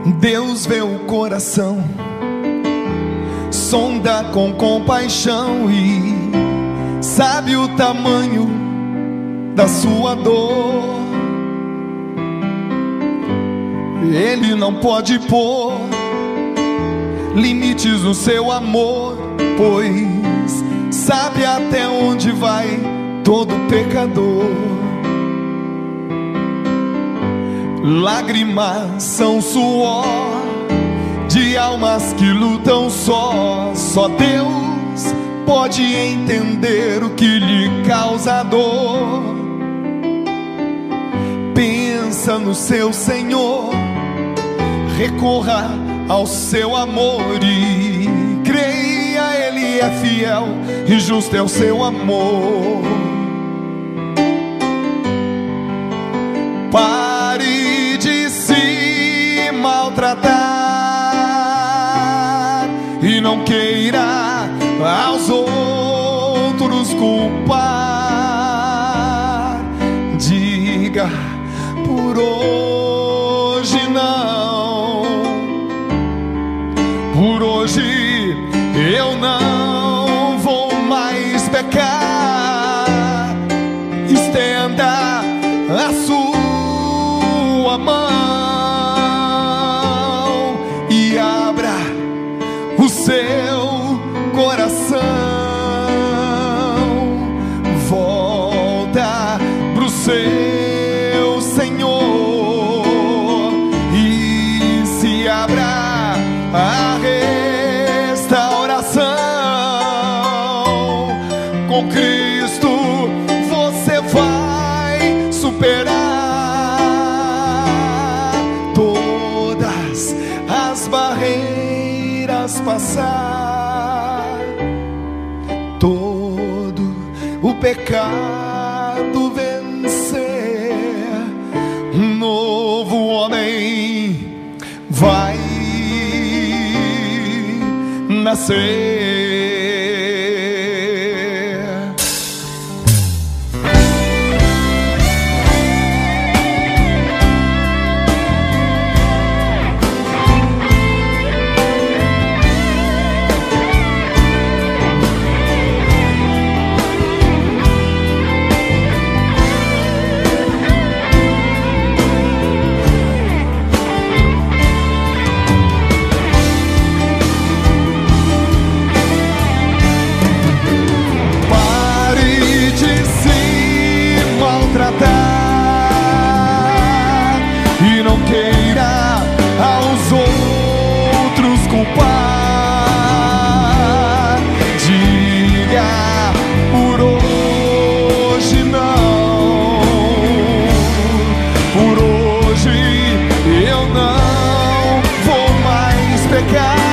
Deus vê o coração, sonda com compaixão e sabe o tamanho da sua dor. Ele não pode pôr limites no seu amor, pois sabe até onde vai todo pecador. Lágrimas são suor de almas que lutam só. Só Deus pode entender o que lhe causa dor. Pensa no seu Senhor, recorra ao seu amor e creia, Ele é fiel e justo é o seu amor. Pare de se maltratar e não queira aos outros culpar. Diga: por hoje não, por hoje eu não vou mais pecar. Estenda a sua mão e abra o seu coração. Volta pro seu Senhor e se abra a restauração. Com Cristo você vai superar todas as barreiras, passar todo o pecado, vencer. Um novo homem vai nascer. E não queira aos outros culpar. Diga: por hoje não, por hoje eu não vou mais pecar.